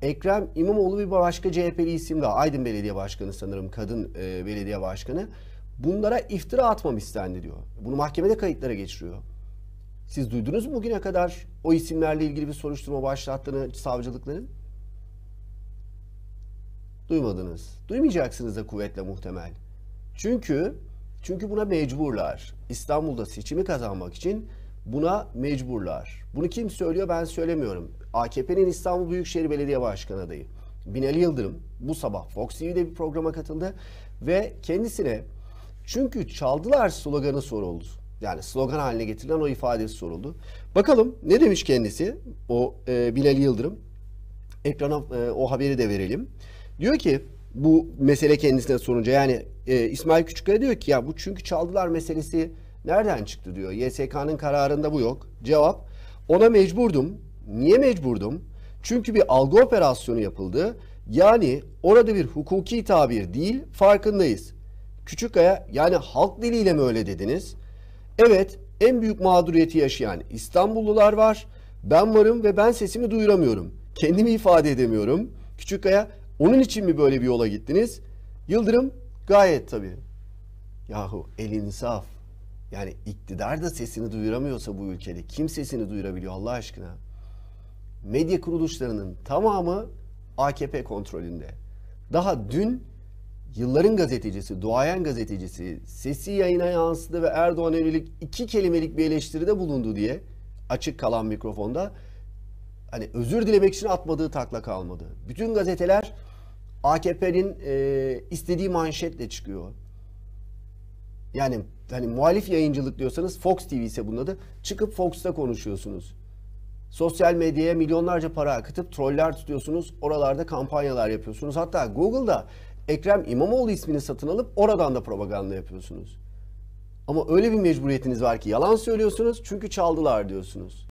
Ekrem İmamoğlu bir başka CHP'li isim daha. Aydın Belediye Başkanı sanırım. Kadın belediye başkanı. Bunlara iftira atmam istendi diyor. Bunu mahkemede kayıtlara geçiriyor. Siz duydunuz mu bugüne kadar o isimlerle ilgili bir soruşturma başlattığını savcılıkların? Duymadınız. Duymayacaksınız da kuvvetle muhtemel. Çünkü buna mecburlar. İstanbul'da seçimi kazanmak için buna mecburlar. Bunu kim söylüyor? Ben söylemiyorum. AKP'nin İstanbul Büyükşehir Belediye Başkanı adayı Binali Yıldırım bu sabah Fox TV'de bir programa katıldı ve kendisine çünkü çaldılar sloganı soruldu. Yani slogan haline getirilen o ifadesi soruldu. Bakalım ne demiş kendisi o Binali Yıldırım. Ekrana o haberi de verelim. Diyor ki bu mesele kendisine sorunca yani İsmail Küçükkaya diyor ki ya bu çünkü çaldılar meselesi nereden çıktı diyor. YSK'nın kararında bu yok. Cevap ona mecburdum. Niye mecburdum? Çünkü bir algı operasyonu yapıldı. Yani orada bir hukuki tabir değil farkındayız. Küçükkaya yani halk diliyle mi öyle dediniz? Evet, en büyük mağduriyeti yaşayan İstanbullular var. Ben varım ve ben sesimi duyuramıyorum. Kendimi ifade edemiyorum. Küçükkaya onun için mi böyle bir yola gittiniz? Yıldırım gayet tabii. Yahu el insaf. Yani iktidar da sesini duyuramıyorsa bu ülkede kim sesini duyurabiliyor Allah aşkına? Medya kuruluşlarının tamamı AKP kontrolünde. Daha dün yılların gazetecisi, duayen gazetecisi sesi yayına yansıdı ve Erdoğan'a yönelik 2 kelimelik bir eleştiride bulundu diye açık kalan mikrofonda hani özür dilemek için atmadığı takla kalmadı. Bütün gazeteler AKP'nin istediği manşetle çıkıyor. Yani hani muhalif yayıncılık diyorsanız Fox TV ise bunun adı. Çıkıp Fox'ta konuşuyorsunuz. Sosyal medyaya milyonlarca para akıtıp troller tutuyorsunuz. Oralarda kampanyalar yapıyorsunuz. Hatta Google'da Ekrem İmamoğlu ismini satın alıp oradan da propaganda yapıyorsunuz. Ama öyle bir mecburiyetiniz var ki yalan söylüyorsunuz çünkü çaldılar diyorsunuz.